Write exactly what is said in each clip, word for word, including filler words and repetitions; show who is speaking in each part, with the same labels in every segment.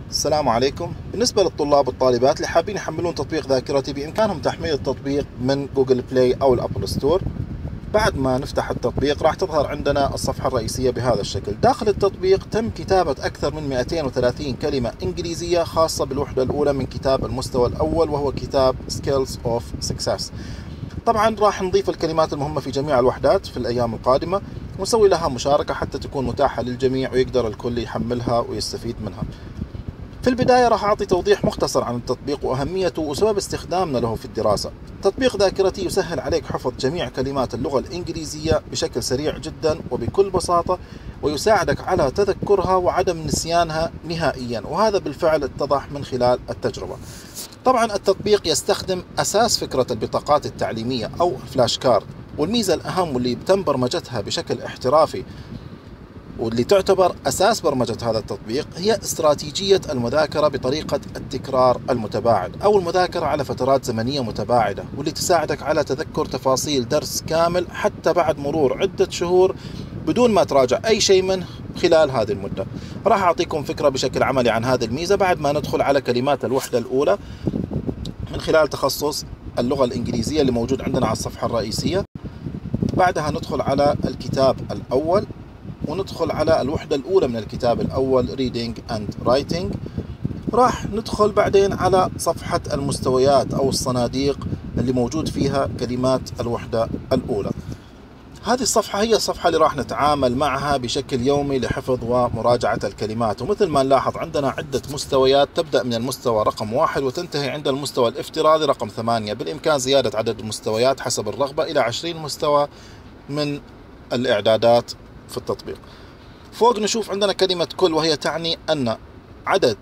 Speaker 1: السلام عليكم. بالنسبة للطلاب والطالبات اللي حابين يحملون تطبيق ذاكرتي، بإمكانهم تحميل التطبيق من جوجل بلاي أو الأبل ستور. بعد ما نفتح التطبيق راح تظهر عندنا الصفحة الرئيسية بهذا الشكل. داخل التطبيق تم كتابة أكثر من مئتين وثلاثين كلمة إنجليزية خاصة بالوحدة الأولى من كتاب المستوى الأول، وهو كتاب Skills of Success. طبعا راح نضيف الكلمات المهمة في جميع الوحدات في الأيام القادمة، ونسوي لها مشاركة حتى تكون متاحة للجميع ويقدر الكل يحملها ويستفيد منها. في البداية راح أعطي توضيح مختصر عن التطبيق وأهميته وسبب استخدامنا له في الدراسة. تطبيق ذاكرتي يسهل عليك حفظ جميع كلمات اللغة الإنجليزية بشكل سريع جدا وبكل بساطة، ويساعدك على تذكرها وعدم نسيانها نهائيا، وهذا بالفعل اتضح من خلال التجربة. طبعا التطبيق يستخدم أساس فكرة البطاقات التعليمية أو فلاش كارد، والميزة الأهم واللي تم برمجتها بشكل احترافي واللي تعتبر أساس برمجة هذا التطبيق هي استراتيجية المذاكرة بطريقة التكرار المتباعد أو المذاكرة على فترات زمنية متباعدة، واللي تساعدك على تذكر تفاصيل درس كامل حتى بعد مرور عدة شهور بدون ما تراجع أي شيء منه خلال هذه المدة. راح أعطيكم فكرة بشكل عملي عن هذه الميزة بعد ما ندخل على كلمات الوحدة الأولى من خلال تخصص اللغة الإنجليزية اللي موجود عندنا على الصفحة الرئيسية. بعدها ندخل على الكتاب الأول وندخل على الوحدة الأولى من الكتاب الأول Reading and Writing. راح ندخل بعدين على صفحة المستويات أو الصناديق اللي موجود فيها كلمات الوحدة الأولى. هذه الصفحة هي الصفحة اللي راح نتعامل معها بشكل يومي لحفظ ومراجعة الكلمات. ومثل ما نلاحظ عندنا عدة مستويات تبدأ من المستوى رقم واحد وتنتهي عند المستوى الافتراضي رقم ثمانية. بالإمكان زيادة عدد المستويات حسب الرغبة إلى عشرين مستوى من الإعدادات في التطبيق. فوق نشوف عندنا كلمة كل، وهي تعني أن عدد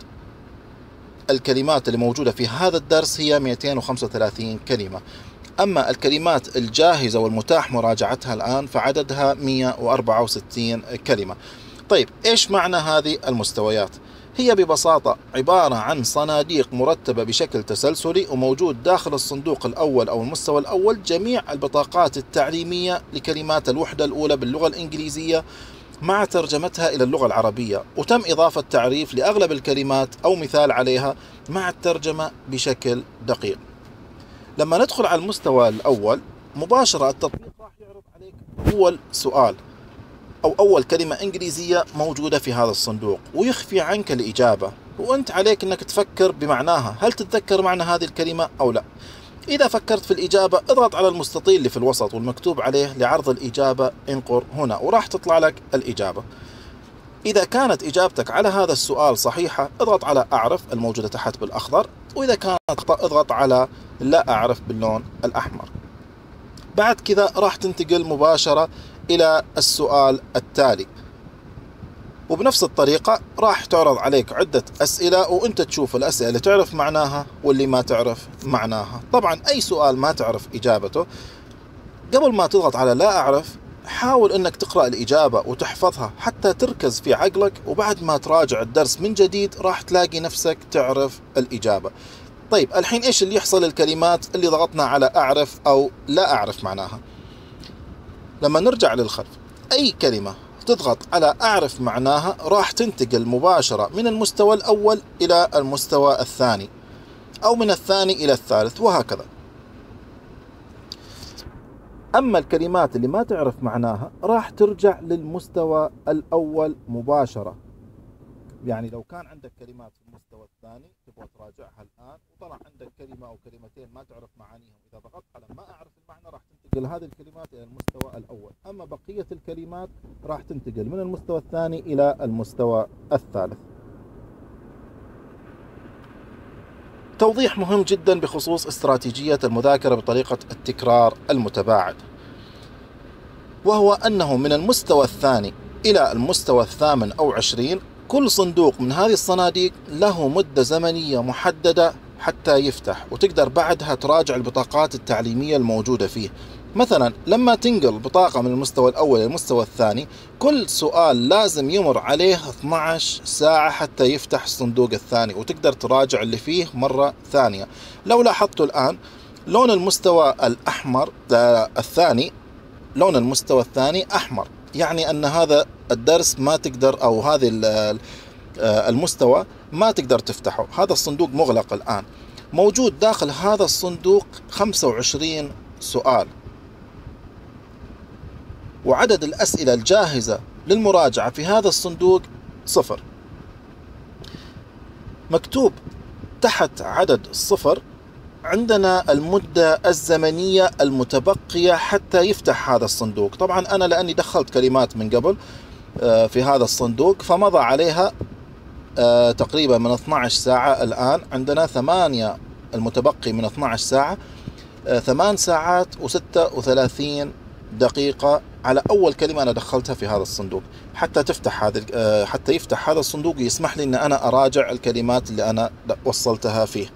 Speaker 1: الكلمات اللي موجودة في هذا الدرس هي مئتين وخمسة وثلاثين كلمة. أما الكلمات الجاهزة والمتاح مراجعتها الآن فعددها مئة وأربعة وستين كلمة. طيب إيش معنى هذه المستويات؟ هي ببساطة عبارة عن صناديق مرتبة بشكل تسلسلي، وموجود داخل الصندوق الأول أو المستوى الأول جميع البطاقات التعليمية لكلمات الوحدة الأولى باللغة الإنجليزية مع ترجمتها إلى اللغة العربية، وتم إضافة تعريف لأغلب الكلمات أو مثال عليها مع الترجمة بشكل دقيق. لما ندخل على المستوى الأول مباشرة التطبيق راح يعرض عليك أول سؤال أو أول كلمة إنجليزية موجودة في هذا الصندوق، ويخفي عنك الإجابة، وأنت عليك أنك تفكر بمعناها، هل تتذكر معنى هذه الكلمة أو لا. إذا فكرت في الإجابة اضغط على المستطيل اللي في الوسط والمكتوب عليه لعرض الإجابة انقر هنا، وراح تطلع لك الإجابة. إذا كانت إجابتك على هذا السؤال صحيحة اضغط على أعرف الموجودة تحت بالأخضر، وإذا كانت خطأ اضغط على لا أعرف باللون الأحمر. بعد كذا راح تنتقل مباشرة إلى السؤال التالي، وبنفس الطريقة راح تعرض عليك عدة أسئلة وأنت تشوف الأسئلة اللي تعرف معناها واللي ما تعرف معناها. طبعا أي سؤال ما تعرف إجابته قبل ما تضغط على لا أعرف حاول أنك تقرأ الإجابة وتحفظها حتى تركز في عقلك، وبعد ما تراجع الدرس من جديد راح تلاقي نفسك تعرف الإجابة. طيب الحين إيش اللي يحصل للكلمات اللي ضغطنا على أعرف أو لا أعرف معناها؟ لما نرجع للخلف أي كلمة تضغط على أعرف معناها راح تنتقل مباشرة من المستوى الأول إلى المستوى الثاني، أو من الثاني إلى الثالث، وهكذا. أما الكلمات اللي ما تعرف معناها راح ترجع للمستوى الأول مباشرة. يعني لو كان عندك كلمات في المستوى الثاني تبغى تراجعها الآن وطلع عندك كلمة أو كلمتين ما تعرف معانيهم، إذا ضغطت على ما أعرف المعنى راح تنتقل هذه الكلمات إلى المستوى الأول. أما بقية الكلمات راح تنتقل من المستوى الثاني إلى المستوى الثالث. توضيح مهم جدا بخصوص استراتيجية المذاكرة بطريقة التكرار المتباعد، وهو أنه من المستوى الثاني إلى المستوى الثامن أو عشرين كل صندوق من هذه الصناديق له مدة زمنية محددة حتى يفتح، وتقدر بعدها تراجع البطاقات التعليمية الموجودة فيه. مثلا لما تنقل بطاقة من المستوى الأول إلى المستوى الثاني كل سؤال لازم يمر عليه اثنتي عشرة ساعة حتى يفتح الصندوق الثاني، وتقدر تراجع اللي فيه مرة ثانية. لو لاحظتوا الآن لون المستوى الأحمر الثاني لون المستوى الثاني أحمر، يعني أن هذا الدرس ما تقدر أو هذه المستوى ما تقدر تفتحه. هذا الصندوق مغلق الآن. موجود داخل هذا الصندوق خمسة وعشرين سؤال، وعدد الأسئلة الجاهزة للمراجعة في هذا الصندوق صفر. مكتوب تحت عدد الصفر عندنا المدة الزمنية المتبقية حتى يفتح هذا الصندوق. طبعا أنا لأني دخلت كلمات من قبل في هذا الصندوق فمضى عليها تقريبا من اثنتي عشرة ساعة. الآن عندنا ثمانية، المتبقي من اثنتي عشرة ساعة ثمان ساعات وستة وثلاثين دقيقة على أول كلمة أنا دخلتها في هذا الصندوق حتى تفتح هذا حتى يفتح هذا الصندوق يسمح لي أن أنا أراجع الكلمات اللي أنا وصلتها فيه.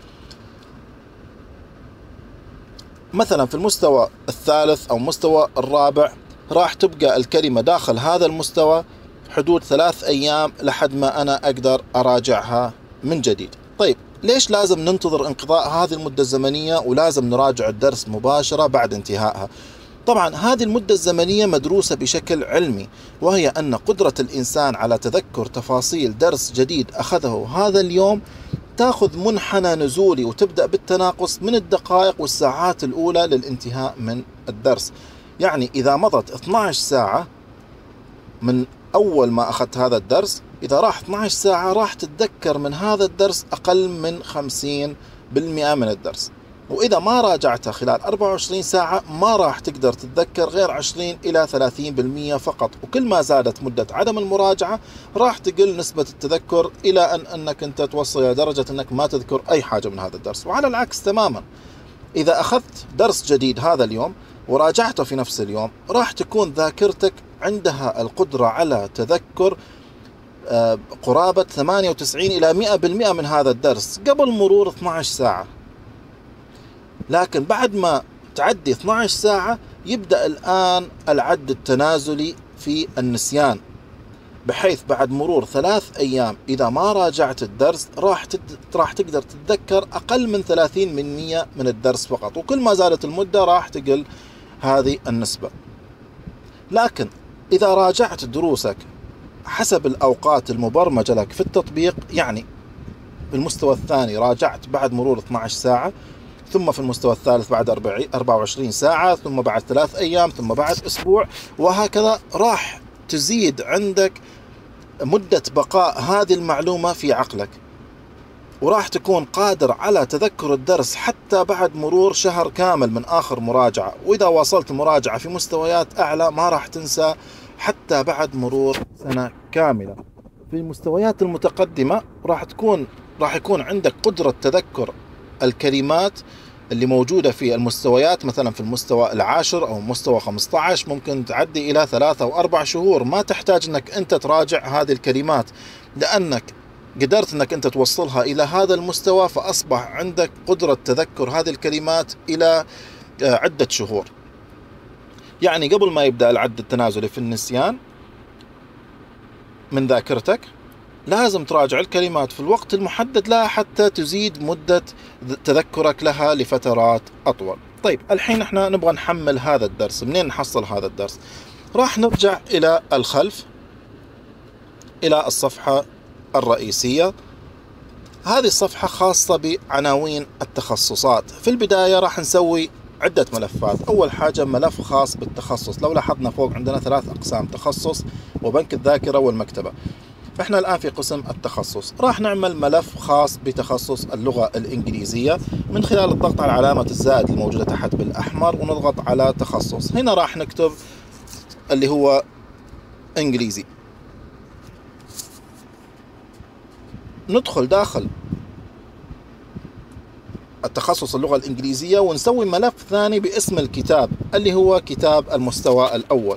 Speaker 1: مثلا في المستوى الثالث أو المستوى الرابع راح تبقى الكلمة داخل هذا المستوى حدود ثلاث أيام لحد ما أنا أقدر أراجعها من جديد. طيب ليش لازم ننتظر انقضاء هذه المدة الزمنية ولازم نراجع الدرس مباشرة بعد انتهائها؟ طبعا هذه المدة الزمنية مدروسة بشكل علمي، وهي أن قدرة الإنسان على تذكر تفاصيل درس جديد أخذه هذا اليوم تأخذ منحنى نزولي وتبدأ بالتناقص من الدقائق والساعات الأولى للانتهاء من الدرس. يعني إذا مضت اثنتي عشرة ساعة من أول ما أخذت هذا الدرس، إذا راح اثنتي عشرة ساعة راح تتذكر من هذا الدرس أقل من خمسين بالمئة من الدرس. وإذا ما راجعتها خلال أربعة وعشرين ساعة ما راح تقدر تتذكر غير عشرين إلى ثلاثين بالمئة فقط. وكل ما زادت مدة عدم المراجعة راح تقل نسبة التذكر إلى أن أنك أنت توصل إلى درجة أنك ما تذكر أي حاجة من هذا الدرس. وعلى العكس تماما، إذا أخذت درس جديد هذا اليوم وراجعته في نفس اليوم راح تكون ذاكرتك عندها القدرة على تذكر قرابة ثمانية وتسعين إلى مئة بالمئة من هذا الدرس قبل مرور اثنتي عشرة ساعة. لكن بعد ما تعدي اثنتي عشرة ساعة يبدأ الآن العد التنازلي في النسيان، بحيث بعد مرور ثلاث أيام إذا ما راجعت الدرس راح تد... راح تقدر تتذكر أقل من ثلاثين بالمئة من الدرس فقط. وكل ما زادت المدة راح تقل هذه النسبة. لكن إذا راجعت دروسك حسب الأوقات المبرمجة لك في التطبيق، يعني في المستوى الثاني راجعت بعد مرور اثنتي عشرة ساعة، ثم في المستوى الثالث بعد أربعة وعشرين ساعة، ثم بعد ثلاث أيام، ثم بعد أسبوع، وهكذا راح تزيد عندك مدة بقاء هذه المعلومة في عقلك، وراح تكون قادر على تذكر الدرس حتى بعد مرور شهر كامل من آخر مراجعة. وإذا واصلت مراجعة في مستويات أعلى ما راح تنسى حتى بعد مرور سنة كاملة. في المستويات المتقدمة راح تكون راح يكون عندك قدرة تذكر الكلمات اللي موجودة في المستويات. مثلا في المستوى العاشر أو مستوى خمسة عشر ممكن تعدي إلى ثلاثة أو أربع شهور ما تحتاج أنك أنت تراجع هذه الكلمات، لأنك قدرت أنك أنت توصلها إلى هذا المستوى، فأصبح عندك قدرة تذكر هذه الكلمات إلى عدة شهور. يعني قبل ما يبدأ العد التنازلي في النسيان من ذاكرتك لازم تراجع الكلمات في الوقت المحدد لها حتى تزيد مدة تذكرك لها لفترات أطول. طيب الحين احنا نبغى نحمل هذا الدرس. منين نحصل هذا الدرس؟ راح نرجع إلى الخلف إلى الصفحة الرئيسية. هذه الصفحة خاصة بعناوين التخصصات. في البداية راح نسوي عدة ملفات. أول حاجة ملف خاص بالتخصص. لو لاحظنا فوق عندنا ثلاث أقسام: تخصص وبنك الذاكرة والمكتبة. فإحنا الآن في قسم التخصص. راح نعمل ملف خاص بتخصص اللغة الإنجليزية من خلال الضغط على علامة الزائد الموجودة تحت بالأحمر ونضغط على تخصص. هنا راح نكتب اللي هو إنجليزي. ندخل داخل التخصص اللغة الإنجليزية ونسوي ملف ثاني باسم الكتاب اللي هو كتاب المستوى الأول.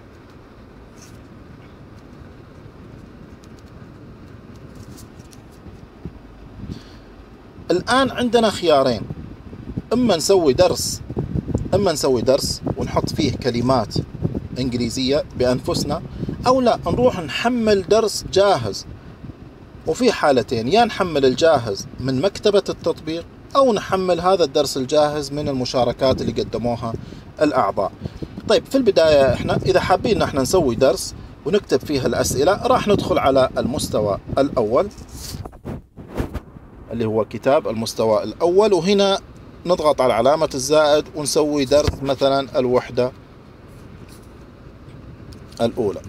Speaker 1: الآن عندنا خيارين: إما نسوي درس إما نسوي درس ونحط فيه كلمات إنجليزية بأنفسنا، أو لا نروح نحمل درس جاهز. وفي حالتين: يا نحمل الجاهز من مكتبة التطبيق أو نحمل هذا الدرس الجاهز من المشاركات اللي قدموها الأعضاء. طيب في البداية إحنا إذا حابين إن إحنا نسوي درس ونكتب فيها الأسئلة. راح ندخل على المستوى الأول اللي هو كتاب المستوى الأول، وهنا نضغط على علامة الزائد ونسوي درس مثلا الوحدة الأولى.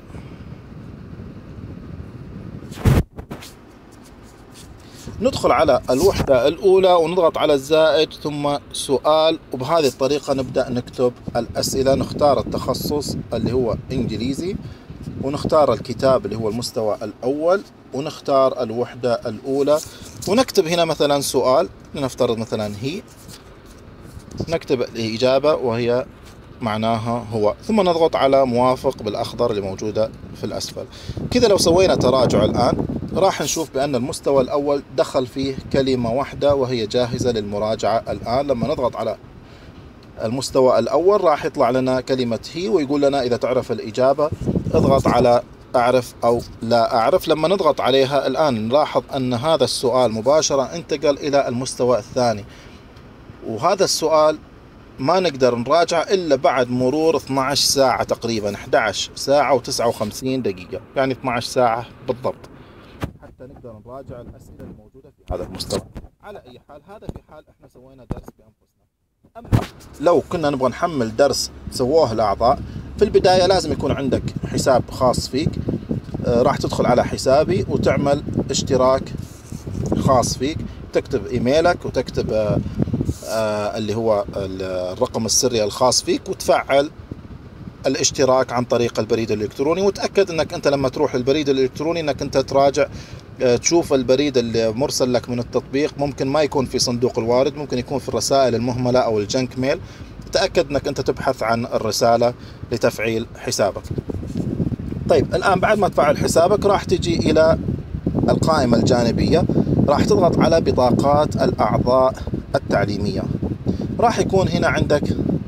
Speaker 1: ندخل على الوحدة الأولى ونضغط على الزائد ثم سؤال، وبهذه الطريقة نبدأ نكتب الأسئلة. نختار التخصص اللي هو إنجليزي، ونختار الكتاب اللي هو المستوى الأول، ونختار الوحدة الأولى، ونكتب هنا مثلا سؤال، لنفترض مثلا هي، نكتب الإجابة وهي معناها هو، ثم نضغط على موافق بالأخضر اللي موجودة في الأسفل. كذا لو سوينا تراجع الآن راح نشوف بأن المستوى الأول دخل فيه كلمة واحدة وهي جاهزة للمراجعة. الآن لما نضغط على المستوى الأول راح يطلع لنا كلمة هي، ويقول لنا إذا تعرف الإجابة اضغط على أعرف أو لا أعرف. لما نضغط عليها الآن نلاحظ أن هذا السؤال مباشرة انتقل إلى المستوى الثاني، وهذا السؤال ما نقدر نراجعه إلا بعد مرور اثنتي عشرة ساعة تقريبا، إحدى عشرة ساعة وتسعة وخمسين دقيقة، يعني اثنتي عشرة ساعة بالضبط حتى نقدر نراجع الأسئلة الموجودة في هذا المستوى. على أي حال هذا في حال إحنا سوينا درس بأنفسنا. أما لو كنا نبغى نحمل درس سووه الأعضاء، في البداية لازم يكون عندك حساب خاص فيك. آه راح تدخل على حسابي وتعمل اشتراك خاص فيك، تكتب إيميلك وتكتب آه آه اللي هو الرقم السري الخاص فيك، وتفعل الاشتراك عن طريق البريد الإلكتروني. وتأكد أنك أنت لما تروح البريد الإلكتروني أنك أنت تراجع، آه تشوف البريد اللي مرسل لك من التطبيق، ممكن ما يكون في صندوق الوارد، ممكن يكون في الرسائل المهملة أو الجنك ميل. تأكد أنك أنت تبحث عن الرسالة لتفعيل حسابك. طيب الآن بعد ما تفعل حسابك راح تجي إلى القائمة الجانبية، راح تضغط على بطاقات الأعضاء التعليمية. راح يكون هنا عندك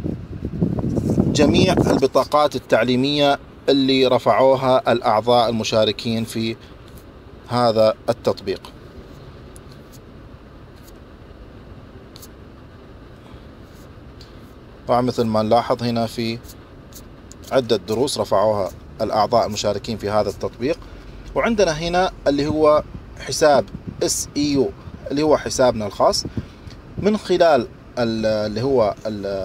Speaker 1: جميع البطاقات التعليمية اللي رفعوها الأعضاء المشاركين في هذا التطبيق. طبعا مثل ما نلاحظ هنا في عدة دروس رفعوها الأعضاء المشاركين في هذا التطبيق. وعندنا هنا اللي هو حساب إس إي يو اللي هو حسابنا الخاص، من خلال اللي هو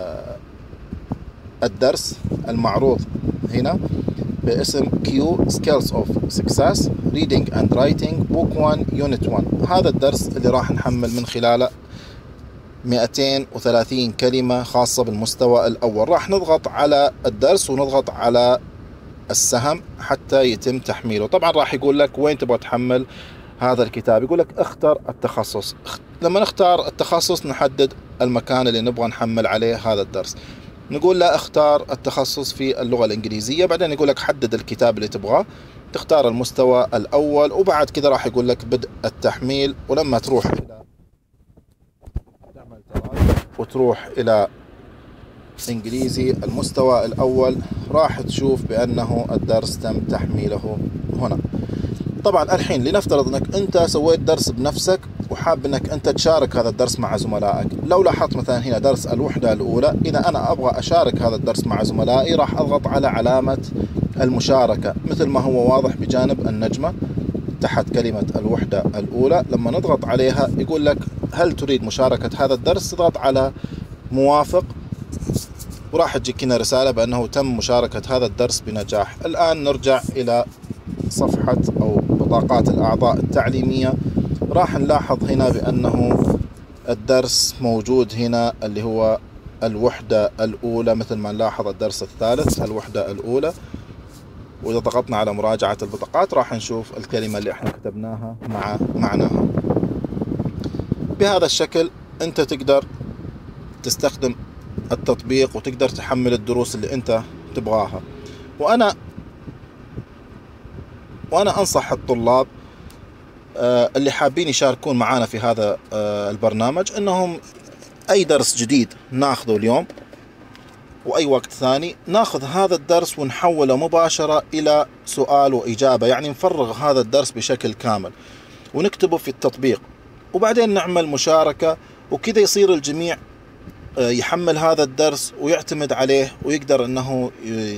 Speaker 1: الدرس المعروض هنا باسم Q Skills of Success Reading and Writing Book واحد Unit واحد. هذا الدرس اللي راح نحمل من خلاله مئتين وثلاثين كلمة خاصة بالمستوى الأول. راح نضغط على الدرس ونضغط على السهم حتى يتم تحميله. طبعا راح يقول لك وين تبغى تحمل هذا الكتاب، يقول لك اختر التخصص. لما نختار التخصص نحدد المكان اللي نبغى نحمل عليه هذا الدرس. نقول لا اختار التخصص في اللغة الإنجليزية، بعدين يقول لك حدد الكتاب اللي تبغاه، تختار المستوى الأول، وبعد كذا راح يقول لك بدء التحميل. ولما تروح إلى تعمل تراجع وتروح إلى إنجليزي المستوى الأول راح تشوف بأنه الدرس تم تحميله هنا. طبعا الحين لنفترض أنك أنت سويت درس بنفسك وحاب أنك أنت تشارك هذا الدرس مع زملائك. لو لاحظت مثلا هنا درس الوحدة الأولى، إذا أنا أبغى أشارك هذا الدرس مع زملائي راح أضغط على علامة المشاركة مثل ما هو واضح بجانب النجمة تحت كلمة الوحدة الأولى. لما نضغط عليها يقول لك هل تريد مشاركة هذا الدرس، تضغط على موافق وراح تجيك هنا رسالة بأنه تم مشاركة هذا الدرس بنجاح. الآن نرجع إلى صفحة أو بطاقات الأعضاء التعليمية. راح نلاحظ هنا بأنه الدرس موجود هنا اللي هو الوحدة الأولى، مثل ما نلاحظ الدرس الثالث الوحدة الأولى. وإذا ضغطنا على مراجعة البطاقات راح نشوف الكلمة اللي احنا كتبناها مع معناها. بهذا الشكل أنت تقدر تستخدم التطبيق وتقدر تحمل الدروس اللي أنت تبغاها. وأنا وأنا أنصح الطلاب اللي حابين يشاركون معنا في هذا البرنامج أنهم أي درس جديد ناخذه اليوم وأي وقت ثاني ناخذ هذا الدرس ونحوله مباشرة إلى سؤال وإجابة، يعني نفرغ هذا الدرس بشكل كامل ونكتبه في التطبيق، وبعدين نعمل مشاركة، وكذا يصير الجميع يحمل هذا الدرس ويعتمد عليه، ويقدر أنه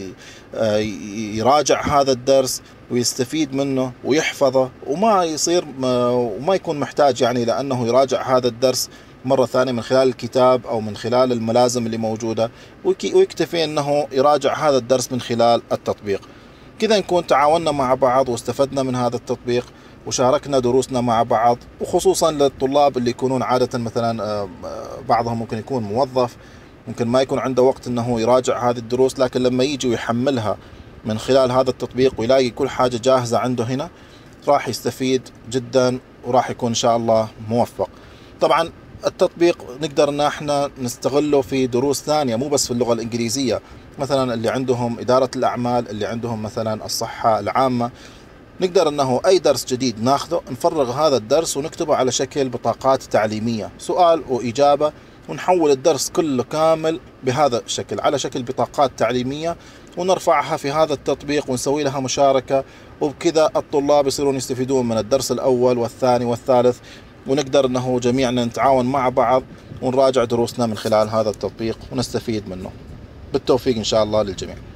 Speaker 1: يراجع هذا الدرس ويستفيد منه ويحفظه، وما يصير وما يكون محتاج يعني لأنه يراجع هذا الدرس مرة ثانية من خلال الكتاب أو من خلال الملازم اللي موجودة، ويكتفي أنه يراجع هذا الدرس من خلال التطبيق. كذا نكون تعاوننا مع بعض واستفدنا من هذا التطبيق وشاركنا دروسنا مع بعض، وخصوصا للطلاب اللي يكونون عادة مثلا بعضهم ممكن يكون موظف، ممكن ما يكون عنده وقت أنه يراجع هذه الدروس، لكن لما يجي ويحملها من خلال هذا التطبيق ويلاقي كل حاجة جاهزة عنده هنا راح يستفيد جدا وراح يكون إن شاء الله موفق. طبعا التطبيق نقدر ان احنا نستغله في دروس ثانية مو بس في اللغة الإنجليزية، مثلا اللي عندهم إدارة الأعمال، اللي عندهم مثلا الصحة العامة، نقدر انه اي درس جديد ناخذه نفرغ هذا الدرس ونكتبه على شكل بطاقات تعليمية، سؤال وإجابة، ونحول الدرس كله كامل بهذا الشكل على شكل بطاقات تعليمية، ونرفعها في هذا التطبيق ونسوي لها مشاركة، وبكذا الطلاب يصيرون يستفيدون من الدرس الأول والثاني والثالث، ونقدر انه جميعنا نتعاون مع بعض ونراجع دروسنا من خلال هذا التطبيق ونستفيد منه. بالتوفيق ان شاء الله للجميع.